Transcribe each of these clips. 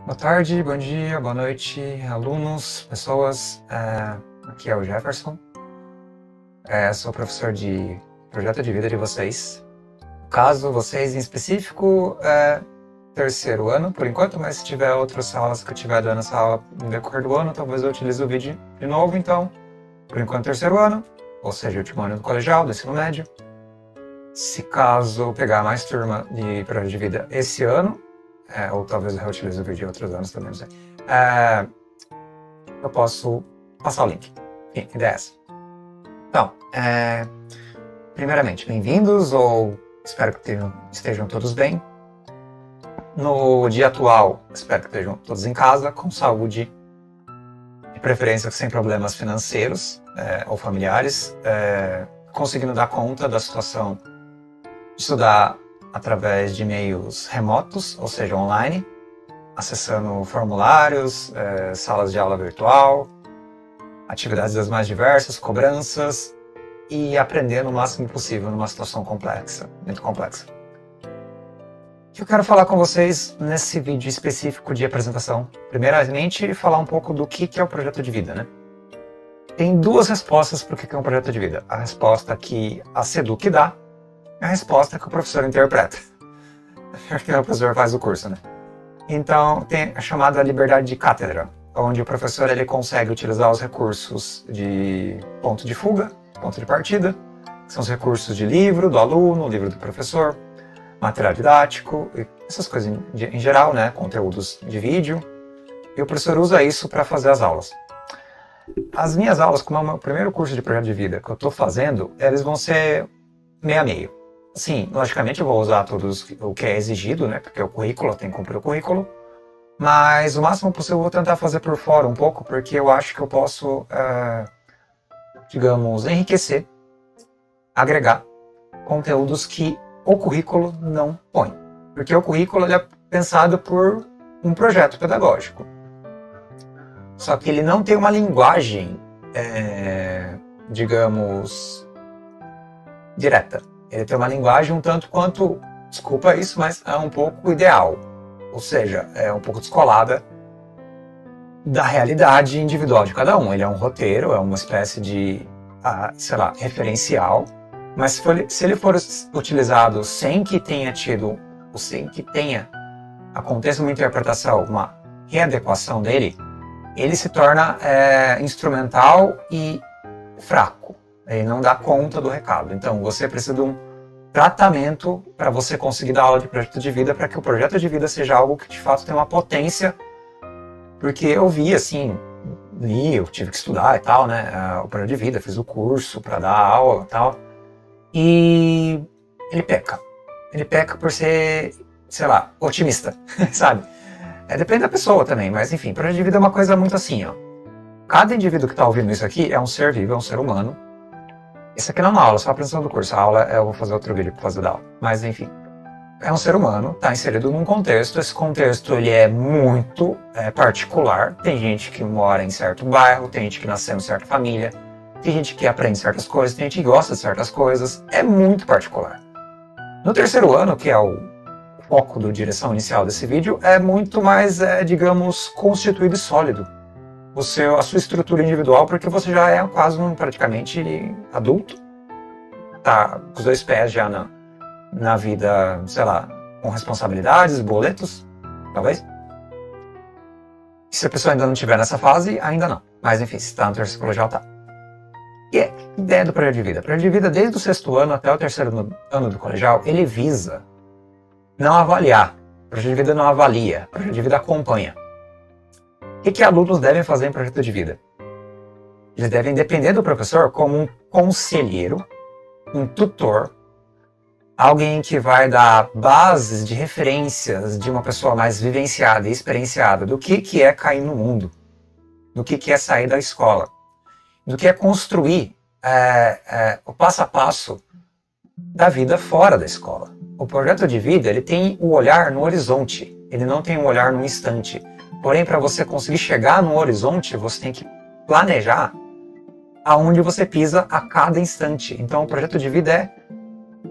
Boa tarde, bom dia, boa noite, alunos, pessoas. Aqui é o Jefferson. Sou professor de projeto de vida de vocês. Caso vocês em específico, terceiro ano por enquanto, mas se tiver outras aulas que eu estiver dando essa aula no decorrer do ano, talvez eu utilize o vídeo de novo. Então, por enquanto, terceiro ano, ou seja, último ano do colegial, do ensino médio. Se caso eu pegar mais turma de projeto de vida esse ano, ou talvez eu reutilize o vídeo de outros anos também, não sei. Eu posso passar o link. Enfim, a ideia é essa. Então, primeiramente, bem-vindos, ou espero que estejam todos bem. No dia atual, espero que estejam todos em casa, com saúde, de preferência sem problemas financeiros ou familiares, conseguindo dar conta da situação de estudar através de meios remotos, ou seja, online, acessando formulários, salas de aula virtual, atividades das mais diversas, cobranças, e aprendendo o máximo possível numa situação complexa, muito complexa. O que eu quero falar com vocês nesse vídeo específico de apresentação? Primeiramente, falar um pouco do que é o projeto de vida, né? Tem duas respostas para o que é um projeto de vida. A resposta que a SEDUC dá, é a resposta que o professor interpreta. Porque o professor faz o curso, né? Então, tem a chamada liberdade de cátedra, onde o professor ele consegue utilizar os recursos de ponto de fuga, ponto de partida, que são os recursos de livro do aluno, livro do professor, material didático, essas coisas em geral, né? Conteúdos de vídeo. E o professor usa isso para fazer as aulas. As minhas aulas, como é o meu primeiro curso de projeto de vida que eu estou fazendo, eles vão ser meio a meio. Sim, logicamente eu vou usar todos o que é exigido, né? Porque o currículo, eu tenho que cumprir o currículo. Mas o máximo possível eu vou tentar fazer por fora um pouco, porque eu acho que eu posso, digamos, enriquecer, agregar conteúdos que o currículo não põe. Porque o currículo ele é pensado por um projeto pedagógico. Só que ele não tem uma linguagem, digamos, direta. Ele tem uma linguagem um tanto quanto, desculpa isso, mas é um pouco ideal. Ou seja, é um pouco descolada da realidade individual de cada um. Ele é um roteiro, é uma espécie de, sei lá, referencial. Mas se ele for utilizado sem que tenha tido, ou sem que aconteça uma interpretação, uma readequação dele, ele se torna instrumental e fraco. Ele não dá conta do recado. Então, você precisa de um tratamento para você conseguir dar aula de projeto de vida, para que o projeto de vida seja algo que, de fato, tenha uma potência. Porque eu vi, assim, eu tive que estudar e tal, né? O projeto de vida, fiz o curso para dar aula e tal. E ele peca. Ele peca por ser, sei lá, otimista, sabe? Depende da pessoa também, mas enfim, projeto de vida é uma coisa muito assim, ó. Cada indivíduo que está ouvindo isso aqui é um ser vivo, é um ser humano. Isso aqui não é uma aula, só a apresentação do curso. A aula eu vou fazer outro vídeo para fazer da aula. Mas enfim, é um ser humano, está inserido num contexto. Esse contexto ele é muito particular. Tem gente que mora em certo bairro, tem gente que nasceu em certa família, tem gente que aprende certas coisas, tem gente que gosta de certas coisas. É muito particular. No terceiro ano, que é o foco da direção inicial desse vídeo, é muito mais, digamos, constituído e sólido. A sua estrutura individual, porque você já é quase praticamente adulto, tá com os dois pés já na vida, sei lá, com responsabilidades, boletos, talvez. Se a pessoa ainda não estiver nessa fase, ainda não. Mas enfim, se está no terceiro colegial, tá. E a ideia do projeto de vida? O projeto de vida, desde o sexto ano até o terceiro ano do colegial, ele visa não avaliar. O projeto de vida não avalia, o projeto de vida acompanha. O que alunos devem fazer em projeto de vida? Eles devem depender do professor como um conselheiro, um tutor, alguém que vai dar bases de referências de uma pessoa mais vivenciada e experienciada do que é cair no mundo, do que é sair da escola, do que é construir o passo a passo da vida fora da escola. O projeto de vida ele tem o olhar no horizonte, ele não tem um olhar no instante. Porém, para você conseguir chegar no horizonte, você tem que planejar aonde você pisa a cada instante. Então, o projeto de vida é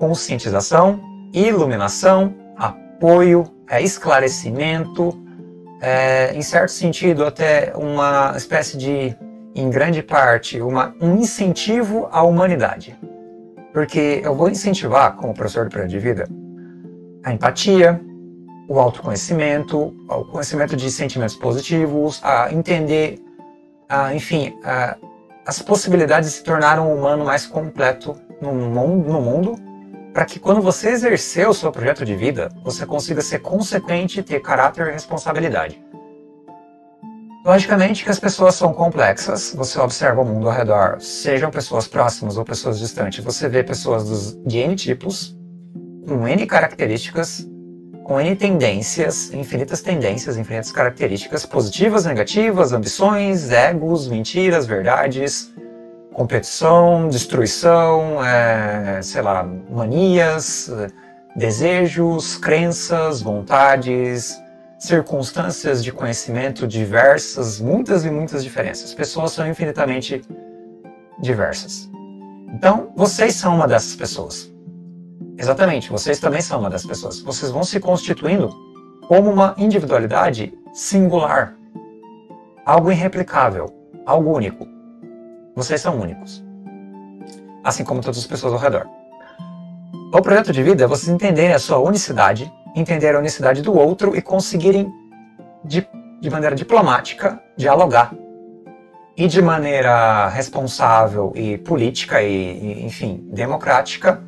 conscientização, iluminação, apoio, esclarecimento, em certo sentido, até uma espécie de, em grande parte, um incentivo à humanidade. Porque eu vou incentivar, como professor de projeto de vida, a empatia, o autoconhecimento, o conhecimento de sentimentos positivos, a entender, enfim, as possibilidades de se tornar um humano mais completo no mundo, para que quando você exercer o seu projeto de vida, você consiga ser consequente, ter caráter e responsabilidade. Logicamente que as pessoas são complexas, você observa o mundo ao redor, sejam pessoas próximas ou pessoas distantes, você vê pessoas de N tipos, com N características, com N tendências, infinitas características, positivas, negativas, ambições, egos, mentiras, verdades, competição, destruição, sei lá, manias, desejos, crenças, vontades, circunstâncias de conhecimento diversas, muitas e muitas diferenças. Pessoas são infinitamente diversas. Então, vocês são uma dessas pessoas. Exatamente, vocês também são uma das pessoas. Vocês vão se constituindo como uma individualidade singular. Algo irreplicável, algo único. Vocês são únicos. Assim como todas as pessoas ao redor. O projeto de vida é vocês entenderem a sua unicidade, entender a unicidade do outro e conseguirem, de maneira diplomática, dialogar. E de maneira responsável e política e enfim, democrática,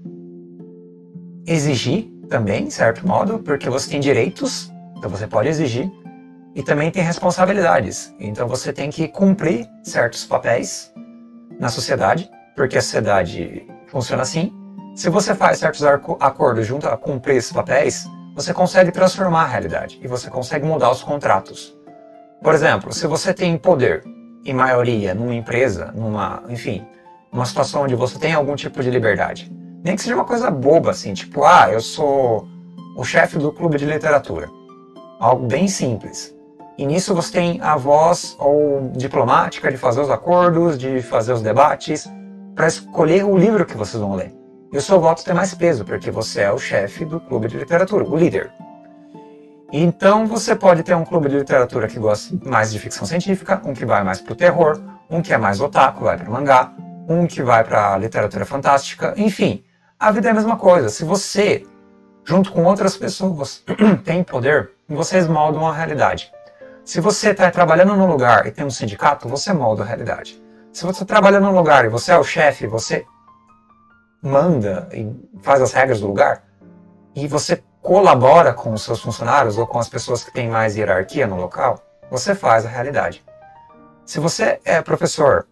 exigir também, de certo modo, porque você tem direitos, então você pode exigir, e também tem responsabilidades. Então você tem que cumprir certos papéis na sociedade, porque a sociedade funciona assim. Se você faz certos acordos junto a cumprir esses papéis, você consegue transformar a realidade e você consegue mudar os contratos. Por exemplo, se você tem poder e maioria numa empresa, enfim, numa situação onde você tem algum tipo de liberdade, nem que seja uma coisa boba, assim, tipo, eu sou o chefe do clube de literatura. Algo bem simples. E nisso você tem a voz ou diplomática de fazer os acordos, de fazer os debates, para escolher o livro que vocês vão ler. E o seu voto tem mais peso, porque você é o chefe do clube de literatura, o líder. Então você pode ter um clube de literatura que gosta mais de ficção científica, um que vai mais pro terror, um que é mais otaku, vai pro mangá, um que vai pra literatura fantástica, enfim. A vida é a mesma coisa. Se você, junto com outras pessoas, tem poder, vocês moldam a realidade. Se você está trabalhando num lugar e tem um sindicato, você molda a realidade. Se você trabalha num lugar e você é o chefe, você manda e faz as regras do lugar, e você colabora com os seus funcionários ou com as pessoas que têm mais hierarquia no local, você faz a realidade. Se você é professor,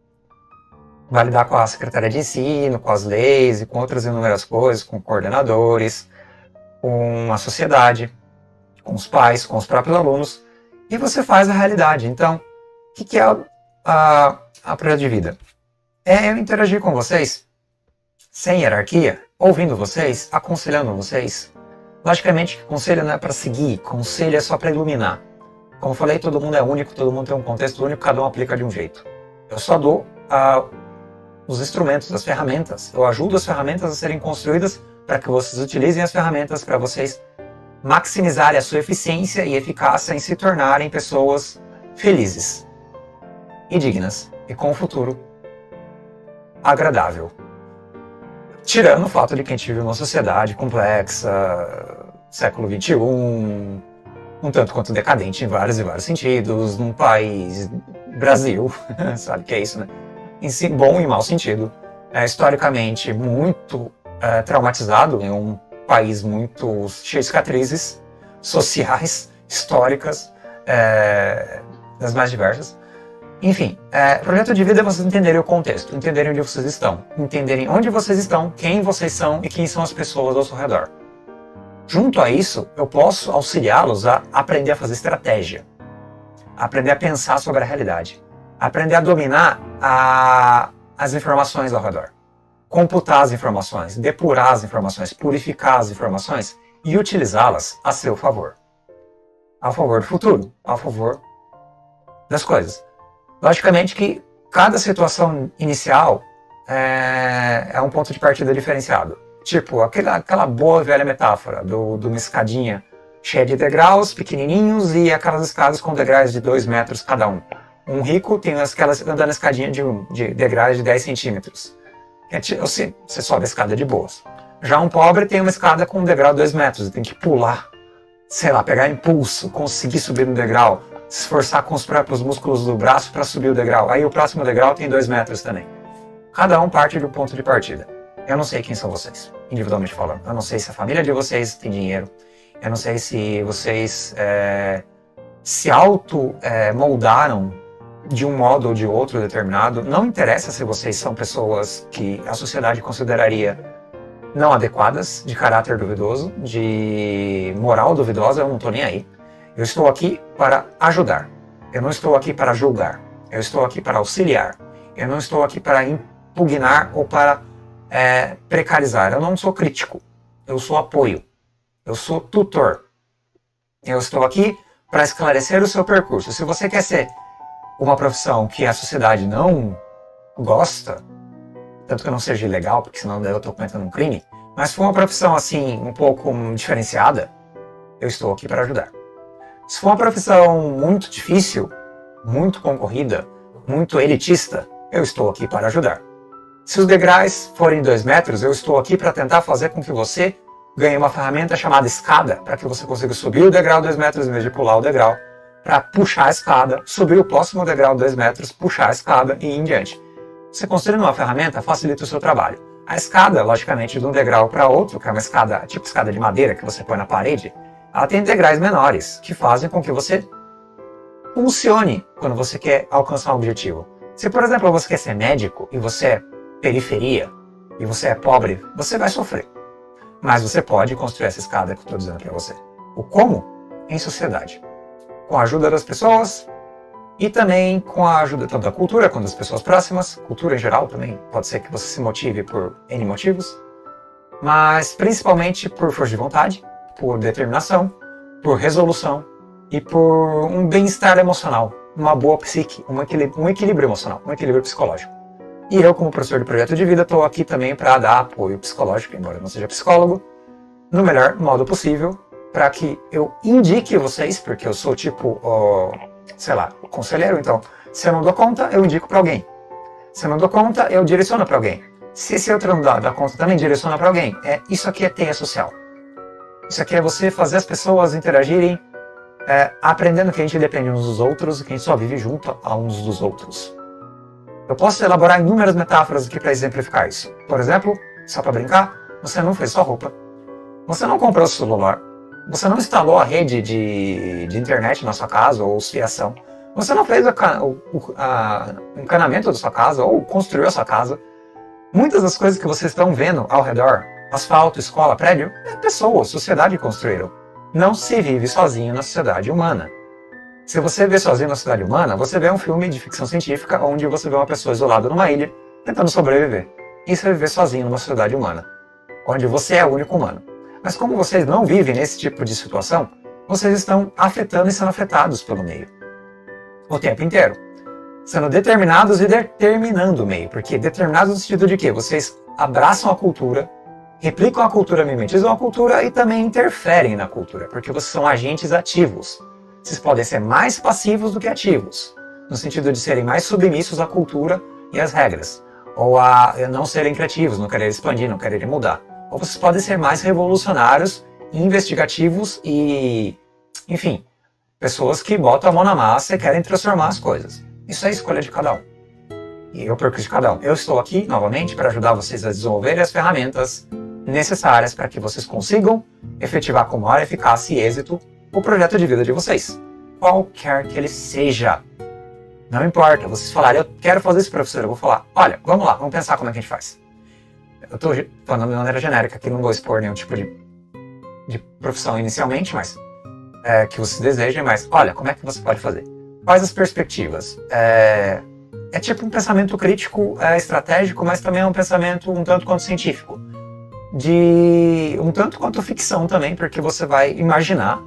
vai lidar com a secretaria de ensino, com as leis e com outras inúmeras coisas, com coordenadores, com a sociedade, com os pais, com os próprios alunos, e você faz a realidade. Então, o que é a projeto de vida? É eu interagir com vocês, sem hierarquia, ouvindo vocês, aconselhando vocês. Logicamente, conselho não é para seguir, conselho é só para iluminar. Como eu falei, todo mundo é único, todo mundo tem um contexto único, cada um aplica de um jeito. Eu só dou os instrumentos, as ferramentas. Eu ajudo as ferramentas a serem construídas para que vocês utilizem as ferramentas para vocês maximizarem a sua eficiência e eficácia em se tornarem pessoas felizes e dignas e com um futuro agradável. Tirando o fato de que a gente vive uma sociedade complexa, século XXI, um tanto quanto decadente em vários e vários sentidos, num país, Brasil, sabe que é isso, né? Em si, bom e mau sentido, historicamente muito traumatizado, em um país muito cheio de cicatrizes sociais, históricas, das mais diversas. Enfim, projeto de vida é vocês entenderem o contexto, entenderem onde vocês estão, entenderem onde vocês estão, quem vocês são e quem são as pessoas ao seu redor. Junto a isso, eu posso auxiliá-los a aprender a fazer estratégia, aprender a pensar sobre a realidade, aprender a dominar as informações ao redor, computar as informações, depurar as informações, purificar as informações e utilizá-las a seu favor. A favor do futuro, a favor das coisas. Logicamente que cada situação inicial é um ponto de partida diferenciado. Tipo, aquela boa velha metáfora de uma escadinha cheia de degraus pequenininhos e aquelas escadas com degraus de 2 metros cada um. Um rico tem aquelas andando na escadinha de degraus de 10 centímetros. Você sobe a escada de boas. Já um pobre tem uma escada com um degrau de 2 metros, tem que pular, sei lá, pegar impulso, conseguir subir no degrau, se esforçar com os próprios músculos do braço para subir o degrau. Aí o próximo degrau tem 2 metros também. Cada um parte do ponto de partida. Eu não sei quem são vocês, individualmente falando. Eu não sei se a família de vocês tem dinheiro. Eu não sei se vocês se auto-moldaram de um modo ou de outro determinado. Não interessa se vocês são pessoas que a sociedade consideraria não adequadas, de caráter duvidoso, de moral duvidosa, eu não estou nem aí. Eu estou aqui para ajudar. Eu não estou aqui para julgar. Eu estou aqui para auxiliar. Eu não estou aqui para impugnar ou para precarizar. Eu não sou crítico. Eu sou apoio. Eu sou tutor. Eu estou aqui para esclarecer o seu percurso. Se você quer ser uma profissão que a sociedade não gosta, tanto que não seja ilegal, porque senão eu estou cometendo um crime, mas se for uma profissão assim, um pouco diferenciada, eu estou aqui para ajudar. Se for uma profissão muito difícil, muito concorrida, muito elitista, eu estou aqui para ajudar. Se os degraus forem 2 metros, eu estou aqui para tentar fazer com que você ganhe uma ferramenta chamada escada, para que você consiga subir o degrau 2 metros em vez de pular o degrau, para puxar a escada, subir o próximo degrau 2 metros, puxar a escada e ir em diante. Você construindo uma ferramenta facilita o seu trabalho. A escada, logicamente, de um degrau para outro, que é uma escada, tipo escada de madeira que você põe na parede, ela tem degraus menores, que fazem com que você funcione quando você quer alcançar um objetivo. Se, por exemplo, você quer ser médico e você é periferia, e você é pobre, você vai sofrer. Mas você pode construir essa escada que eu estou dizendo para você. O como? Em sociedade. Com a ajuda das pessoas e também com a ajuda tanto da cultura quanto das pessoas próximas. Cultura em geral também. Pode ser que você se motive por N motivos. Mas principalmente por força de vontade, por determinação, por resolução e por um bem-estar emocional. Uma boa psique, um equilíbrio emocional, um equilíbrio psicológico. E eu, como professor de projeto de vida, estou aqui também para dar apoio psicológico, embora eu não seja psicólogo, no melhor modo possível, para que eu indique vocês, porque eu sou tipo, sei lá, conselheiro, então, se eu não dou conta, eu indico para alguém. Se eu não dou conta, eu direciono para alguém. Se esse outro não dá conta, também direciona para alguém. Isso aqui é teia social. Isso aqui é você fazer as pessoas interagirem, aprendendo que a gente depende uns dos outros e que a gente só vive junto a uns dos outros. Eu posso elaborar inúmeras metáforas aqui para exemplificar isso. Por exemplo, só para brincar, você não fez sua roupa, você não comprou seu celular, você não instalou a rede de internet na sua casa ou fiação, você não fez o encanamento da sua casa ou construiu a sua casa. Muitas das coisas que vocês estão vendo ao redor, asfalto, escola, prédio, pessoas, sociedade construíram. Não se vive sozinho na sociedade humana. Se você vê sozinho na sociedade humana, você vê um filme de ficção científica onde você vê uma pessoa isolada numa ilha tentando sobreviver. Isso é viver sozinho numa sociedade humana, onde você é o único humano. Mas como vocês não vivem nesse tipo de situação, vocês estão afetando e sendo afetados pelo meio. O tempo inteiro. Sendo determinados e determinando o meio. Porque determinados no sentido de que vocês abraçam a cultura, replicam a cultura, mimetizam a cultura e também interferem na cultura. Porque vocês são agentes ativos. Vocês podem ser mais passivos do que ativos, no sentido de serem mais submissos à cultura e às regras, ou a não serem criativos, não quererem expandir, não quererem mudar. Ou vocês podem ser mais revolucionários, investigativos e, enfim, pessoas que botam a mão na massa e querem transformar as coisas. Isso é a escolha de cada um. E o percurso de cada um. Eu estou aqui, novamente, para ajudar vocês a desenvolver as ferramentas necessárias para que vocês consigam efetivar com maior eficácia e êxito o projeto de vida de vocês, qualquer que ele seja. Não importa, vocês falarem, eu quero fazer isso, professor, eu vou falar, olha, vamos lá, vamos pensar como é que a gente faz. Eu estou falando de maneira genérica, aqui não vou expor nenhum tipo de profissão inicialmente, mas que você deseja, mas olha, como é que você pode fazer? Quais as perspectivas? É tipo um pensamento crítico, estratégico, mas também é um pensamento um tanto quanto científico. De um tanto quanto ficção também, porque você vai imaginar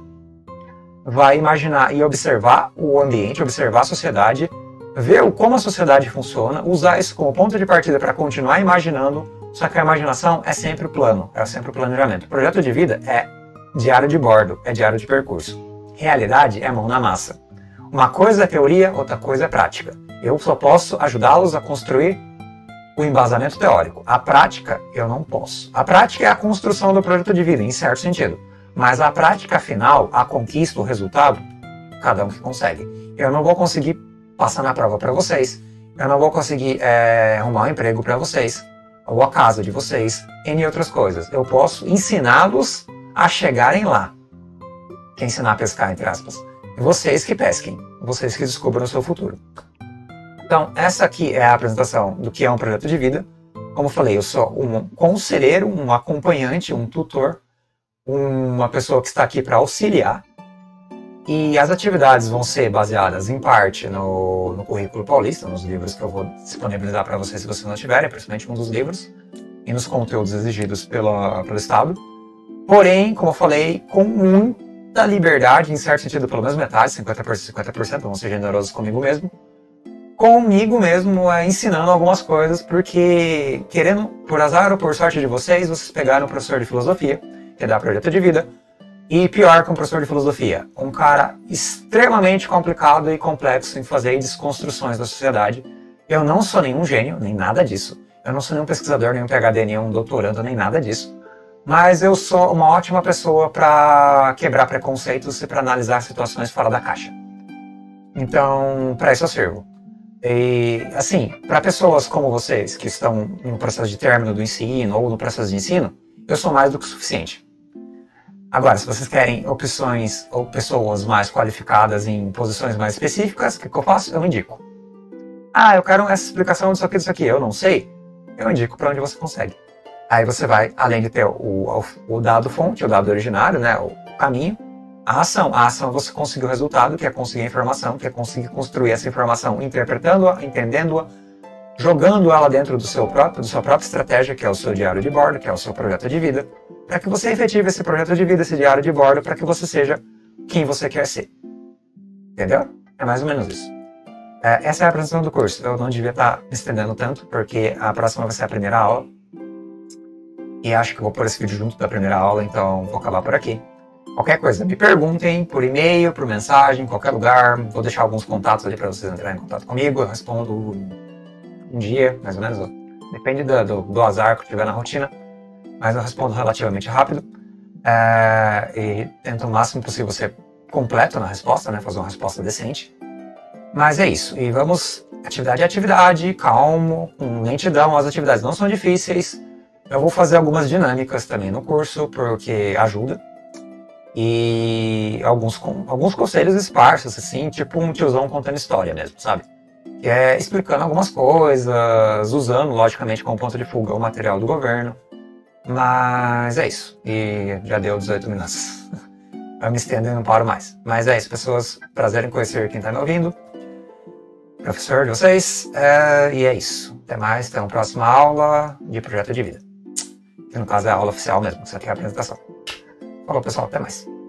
e observar o ambiente, observar a sociedade, ver como a sociedade funciona, usar isso como ponto de partida para continuar imaginando, só que a imaginação é sempre o plano, é sempre o planejamento. O projeto de vida é Diário de bordo é diário de percurso. Realidade é mão na massa. Uma coisa é teoria, outra coisa é prática. Eu só posso ajudá-los a construir o embasamento teórico. A prática, eu não posso. A prática é a construção do projeto de vida, em certo sentido. Mas a prática final, a conquista, o resultado, cada um que consegue. Eu não vou conseguir passar na prova para vocês. Eu não vou conseguir arrumar um emprego para vocês. Ou a casa de vocês, entre outras coisas. Eu posso ensiná-los a chegarem lá. Que é ensinar a pescar, entre aspas. Vocês que pesquem. Vocês que descubram o seu futuro. Então, essa aqui é a apresentação do que é um projeto de vida. Como eu falei, eu sou um conselheiro, um acompanhante, um tutor, uma pessoa que está aqui para auxiliar. E as atividades vão ser baseadas, em parte, no currículo paulista, nos livros que eu vou disponibilizar para vocês se vocês não tiverem, principalmente um dos livros, e nos conteúdos exigidos pelo Estado. Porém, como eu falei, com muita liberdade, em certo sentido, pelo menos metade, 50%, vamos ser generosos comigo mesmo, ensinando algumas coisas, porque, querendo, por azar ou por sorte de vocês pegaram um professor de filosofia, que dá projeto de vida, e pior que um professor de filosofia, um cara extremamente complicado e complexo em fazer desconstruções da sociedade. Eu não sou nenhum gênio, nem nada disso. Eu não sou nenhum pesquisador, nenhum PhD, nenhum doutorando, nem nada disso. Mas eu sou uma ótima pessoa para quebrar preconceitos e para analisar situações fora da caixa. Então, para isso eu sirvo. E, assim, para pessoas como vocês, que estão no processo de término do ensino ou no processo de ensino, eu sou mais do que o suficiente. Agora, se vocês querem opções ou pessoas mais qualificadas em posições mais específicas, o que eu faço? Eu indico. Ah, eu quero essa explicação disso aqui, eu não sei. Eu indico para onde você consegue. Aí você vai, além de ter o dado fonte, o dado originário, né, o caminho, a ação. A ação é você conseguir o resultado, que é conseguir a informação, que é conseguir construir essa informação, interpretando-a, entendendo-a, jogando ela dentro da sua própria estratégia, que é o seu diário de bordo, que é o seu projeto de vida, para que você efetive esse projeto de vida, esse diário de bordo, para que você seja quem você quer ser. Entendeu? É mais ou menos isso. Essa é a apresentação do curso. Eu não devia estar me estendendo tanto, porque a próxima vai ser a primeira aula. E acho que eu vou pôr esse vídeo junto da primeira aula, então vou acabar por aqui. Qualquer coisa, me perguntem por e-mail, por mensagem, em qualquer lugar. Vou deixar alguns contatos ali para vocês entrarem em contato comigo. Eu respondo um dia, mais ou menos. Depende do azar que eu tiver na rotina. Mas eu respondo relativamente rápido. E tento o máximo possível ser completo na resposta, né? Fazer uma resposta decente. Mas é isso. E vamos atividade a atividade, calmo, com lentidão. As atividades não são difíceis. Eu vou fazer algumas dinâmicas também no curso, porque ajuda. E alguns conselhos esparsos, assim, tipo um tiozão contando história mesmo, sabe? Que é explicando algumas coisas, usando, logicamente, como ponto de fuga o material do governo. Mas é isso. E já deu 18 minutos. Eu me estendo e não paro mais. Mas é isso, pessoas. Prazer em conhecer quem está me ouvindo. Professor de vocês. E é isso. Até mais. Até uma próxima aula de projeto de vida. Que no caso é a aula oficial mesmo. Isso aqui é a apresentação. Falou, pessoal. Até mais.